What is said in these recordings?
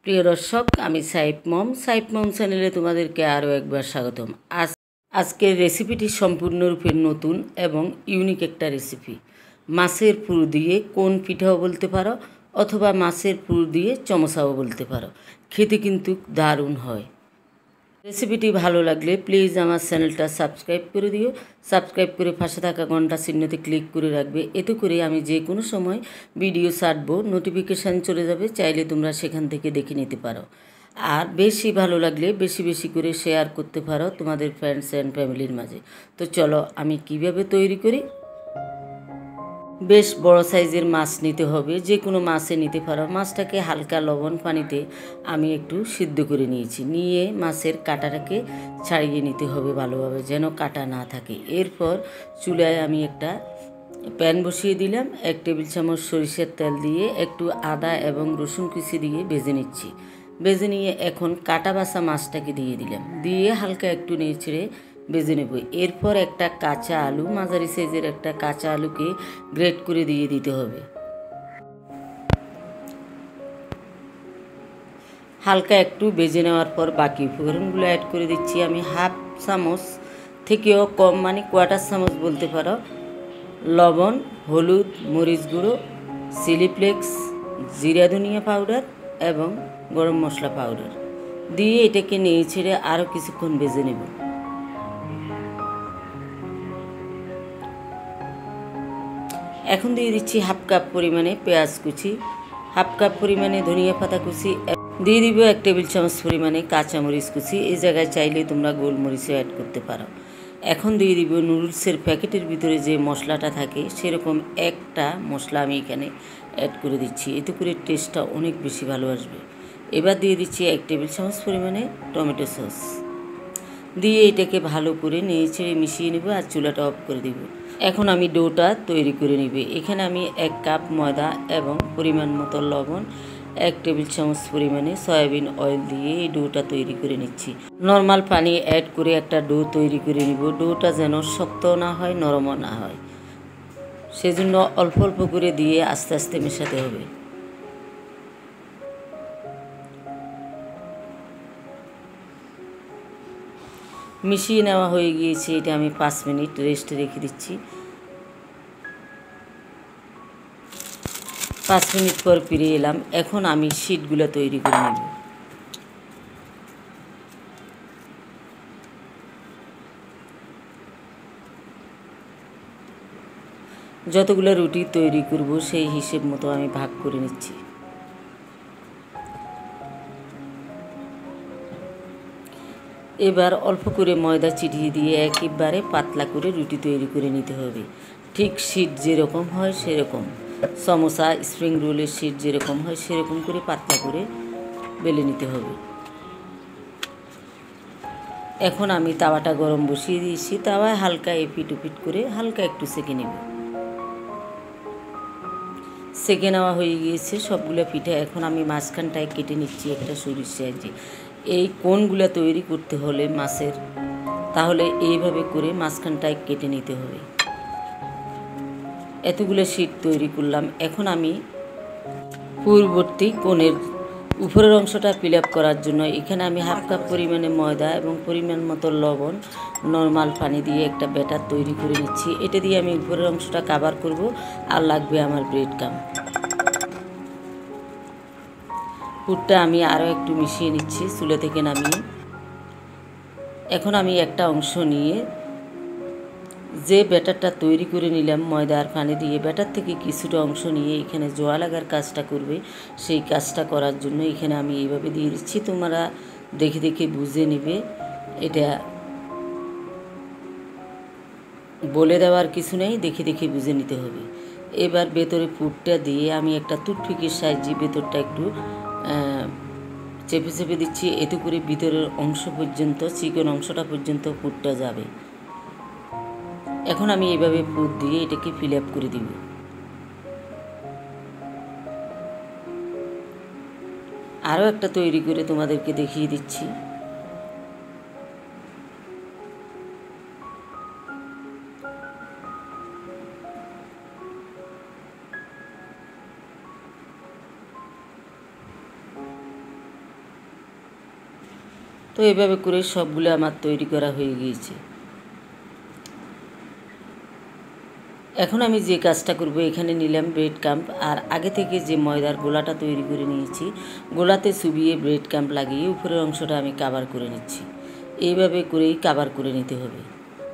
প্রিয় দর্শক, আমি সাইফ মম চ্যানেলে তোমাদেরকে আরও একবার স্বাগতম। আজকের রেসিপিটি সম্পূর্ণরূপে নতুন এবং ইউনিক একটা রেসিপি। মাছের পুর দিয়ে কোন পিঠাও বলতে পারো, অথবা মাছের পুর দিয়ে চমচাও বলতে পারো। খেতে কিন্তু দারুণ হয়। রেসিপিটি ভালো লাগলে প্লিজ আমার চ্যানেলটা সাবস্ক্রাইব করে দিও। সাবস্ক্রাইব করে পাশে থাকা ঘন্টা চিহ্নতে ক্লিক করে রাখবে। এতে করে আমি যে কোনো সময় ভিডিও ছাড়বো নোটিফিকেশান চলে যাবে, চাইলে তোমরা সেখান থেকে দেখে নিতে পারো। আর বেশি ভালো লাগলে বেশি বেশি করে শেয়ার করতে পারো তোমাদের ফ্রেন্ডস অ্যান্ড ফ্যামিলির মাঝে। তো চলো আমি কিভাবে তৈরি করি। বেশ বড় সাইজের মাছ নিতে হবে, যে কোনো মাছে নিতে পারো। মাছটাকে হালকা লবণ পানিতে আমি একটু সিদ্ধ করে নিয়েছি। নিয়ে মাছের কাঁটাটাকে ছাড়িয়ে নিতে হবে ভালোভাবে, যেন কাঁটা না থাকে। এরপর চুলায় আমি একটা প্যান বসিয়ে দিলাম। 1 টেবিল চামচ সরিষার তেল দিয়ে একটু আদা এবং রসুন কুচি দিয়ে ভেজে নিচ্ছি। ভেজে নিয়ে এখন কাটা বাছা মাছটাকে দিয়ে দিলাম। দিয়ে হালকা একটু নেড়ে ভেজে নেব। এরপর একটা কাঁচা আলু, মাঝারি সাইজের একটা কাঁচা আলুকে গ্রেট করে দিয়ে দিতে হবে। হালকা একটু ভেজে নেওয়ার পর বাকি উপকরণগুলো অ্যাড করে দিচ্ছি। আমি হাফ চামচ থেকেও কম, মানে কোয়ার্টার চামচ বলতে পারো, লবণ, হলুদ, মরিচ গুঁড়ো, চিলি ফ্লেক্স, জিরা ধনিয়া পাউডার এবং গরম মশলা পাউডার দিয়ে এটাকে নেড়ে আরও কিছুক্ষণ ভেজে নেব। এখন দিয়ে দিচ্ছি হাফ কাপ পরিমাণে পেঁয়াজ কুচি, হাফ কাপ পরিমাণে ধনিয়া পাতা কুচি, দিয়ে দিব 1 টেবিল চামচ পরিমাণে কাঁচামরিচ কুচি। এই জায়গায় চাইলে তোমরা গোলমরিচও অ্যাড করতে পারো। এখন দিয়ে দিব নুডলসের প্যাকেটের ভিতরে যে মশলাটা থাকে সেরকম একটা মশলা আমি এখানে অ্যাড করে দিচ্ছি। এতে করে টেস্টটা অনেক বেশি ভালো আসবে। এবার দিয়ে দিচ্ছি 1 টেবিল চামচ পরিমাণে টমেটো সস দিয়ে এটাকে ভালো করে নেড়ে মিশিয়ে নেব আর চুলাটা অফ করে দিব। এখন আমি ডোটা তৈরি করে নিব। এখানে আমি 1 কাপ ময়দা এবং পরিমাণ মতো লবণ, 1 টেবিল চামচ পরিমাণে সয়াবিন অয়েল দিয়ে এই ডোটা তৈরি করে নিচ্ছি। নর্মাল পানি অ্যাড করে একটা ডো তৈরি করে নিব। ডোটা যেন শক্ত না হয়, নরমও না হয়, সেজন্য অল্প অল্প করে দিয়ে আস্তে আস্তে মেশাতে হবে। মিশিয়ে নেওয়া হয়ে গিয়েছে। এটা আমি 5 মিনিট রেস্টে রেখে দিচ্ছি। 5 মিনিট পর ফিরে এলাম। এখন আমি শিটগুলো তৈরি করে নেব। যতগুলো রুটি তৈরি করব সেই হিসেব মতো আমি ভাগ করে নিচ্ছি। এবার অল্প করে ময়দা ছিটিয়ে দিয়ে একেবারে পাতলা করে রুটি তৈরি করে নিতে হবে। ঠিক শিট যেরকম হয় সেরকম, সমোসা স্প্রিং রোলের শিট যেরকম হয় সেরকম করে পাতলা করে বেলে নিতে হবে। এখন আমি তাওয়াটা গরম বসিয়ে দিয়েছি। তাওয়ায় হালকা এপিট ওপিট করে হালকা একটু সেঁকে নেব। সেঁকে নেওয়া হয়ে গিয়েছে সবগুলো পিঠা। এখন আমি মাঝখানটায় কেটে নিচ্ছি একটা ছুরির সাহায্যে। এই কোণগুলো তৈরি করতে হলে মাছের, তাহলে এইভাবে করে মাঝখানটায় কেটে নিতে হবে। এতগুলো শিট তৈরি করলাম। এখন আমি পূর্ববর্তী কোণের উপরের অংশটা ফিল আপ করার জন্য এখানে আমি হাফ কাপ পরিমাণে ময়দা এবং পরিমাণ মতো লবণ, নর্মাল পানি দিয়ে একটা ব্যাটার তৈরি করে নিচ্ছি। এটা দিয়ে আমি উপরের অংশটা কাভার করব। আর লাগবে আমার ব্রেড ক্রাম্ব। পুরটা আমি আরও একটু মিশিয়ে নিচ্ছি চুলা থেকে নামিয়ে। এখন আমি একটা অংশ নিয়ে যে ব্যাটারটা তৈরি করে নিলাম ময়দা আর পানি দিয়ে, ব্যাটার থেকে কিছুটা অংশ নিয়ে এখানে জোয়া লাগার কাজটা করবে। সেই কাজটা করার জন্য এখানে আমি এইভাবে দিয়ে দিচ্ছি। তোমরা দেখে দেখে বুঝে নেবে, এটা বলে দেওয়ার কিছু নেই, দেখে দেখে বুঝে নিতে হবে। এবার ভেতরে পুরটা দিয়ে আমি একটা টুথপিকের সাহায্যে ভেতরটা একটু চেপে চেপে দিচ্ছি। এতে করে ভিতরের অংশ পর্যন্ত, চিকন অংশটা পর্যন্ত পুরটা যাবে। এখন আমি এইভাবে পুর দিয়ে এটাকে ফিল আপ করে দিব। আরও একটা তৈরি করে তোমাদেরকে দেখিয়ে দিচ্ছি। তো এইভাবে করে সবগুলো আমার তৈরি করা হয়ে গিয়েছে। এখন আমি যে কাজটা করব, এখানে নিলাম ব্রেড ক্রাম্প, আর আগে থেকে যে ময়দার গোলাটা তৈরি করে নিয়েছি, গোলাতে চুবিয়ে ব্রেড ক্রাম্প লাগিয়ে উপরের অংশটা আমি কাভার করে নিচ্ছি। এইভাবে করেই কাভার করে নিতে হবে।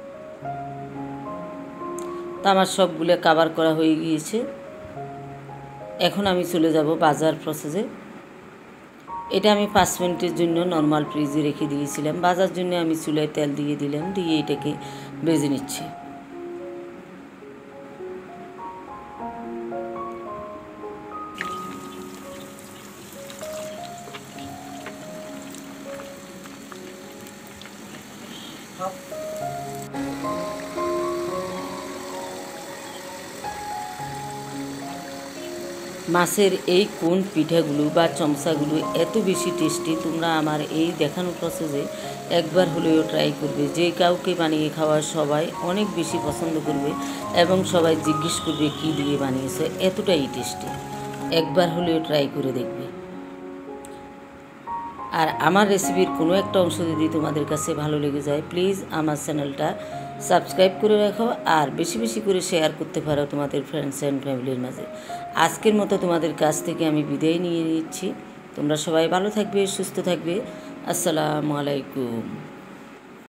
তা আমার সবগুলো কাভার করা হয়ে গিয়েছে। এখন আমি চলে যাব ভাজার প্রসেসে। এটা আমি 5 মিনিটের জন্য নর্মাল ফ্রিজে রেখে দিয়েছিলাম। ভাজার জন্য আমি চুলায় তেল দিয়ে দিলাম, দিয়ে এটাকে ভেজে নিচ্ছি। মাছের এই কোন পিঠাগুলো বা চমচাগুলো এত বেশি টেস্টি, তোমরা আমার এই দেখানো প্রসেসে একবার হলেও ট্রাই করবে। যে কাউকে বানিয়ে খাওয়ার সবাই অনেক বেশি পছন্দ করবে এবং সবাই জিজ্ঞেস করবে কী দিয়ে বানিয়েছে, এতটাই টেস্টি। একবার হলেও ট্রাই করে দেখবে। আর আমার রেসিপির কোনো একটা অংশ যদি তোমাদের কাছে ভালো লেগে যায়, প্লিজ আমার চ্যানেলটা সাবস্ক্রাইব করে রাখো আর বেশি বেশি করে শেয়ার করতে পারো তোমাদের ফ্রেন্ডস অ্যান্ড ফ্যামিলির মাঝে। আজকের মতো তোমাদের কাছ থেকে আমি বিদায় নিয়ে নিচ্ছি। তোমরা সবাই ভালো থাকবে, সুস্থ থাকবে। আসসালামু আলাইকুম।